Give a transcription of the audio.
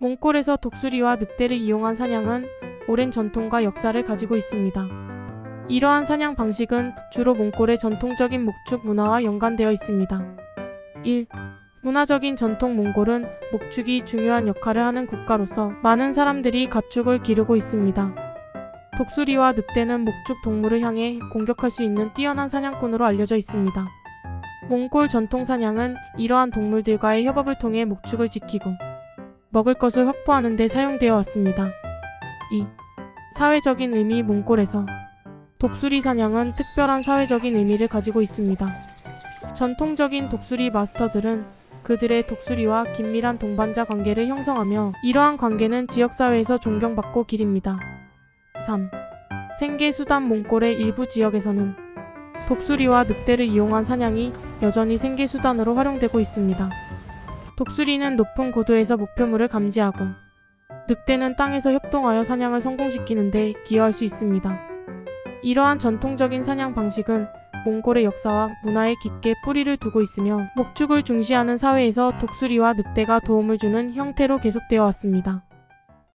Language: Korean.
몽골에서 독수리와 늑대를 이용한 사냥은 오랜 전통과 역사를 가지고 있습니다. 이러한 사냥 방식은 주로 몽골의 전통적인 목축 문화와 연관되어 있습니다. 1. 문화적인 전통. 몽골은 목축이 중요한 역할을 하는 국가로서 많은 사람들이 가축을 기르고 있습니다. 독수리와 늑대는 목축 동물을 향해 공격할 수 있는 뛰어난 사냥꾼으로 알려져 있습니다. 몽골 전통 사냥은 이러한 동물들과의 협업을 통해 목축을 지키고 먹을 것을 확보하는 데 사용되어 왔습니다. 2. 사회적인 의미. 몽골에서 독수리 사냥은 특별한 사회적인 의미를 가지고 있습니다. 전통적인 독수리 마스터들은 그들의 독수리와 긴밀한 동반자 관계를 형성하며 이러한 관계는 지역사회에서 존경받고 기립니다. 3. 생계 수단. 몽골의 일부 지역에서는 독수리와 늑대를 이용한 사냥이 여전히 생계 수단으로 활용되고 있습니다. 독수리는 높은 고도에서 목표물을 감지하고 늑대는 땅에서 협동하여 사냥을 성공시키는 데 기여할 수 있습니다. 이러한 전통적인 사냥 방식은 몽골의 역사와 문화에 깊게 뿌리를 두고 있으며 목축을 중시하는 사회에서 독수리와 늑대가 도움을 주는 형태로 계속되어 왔습니다.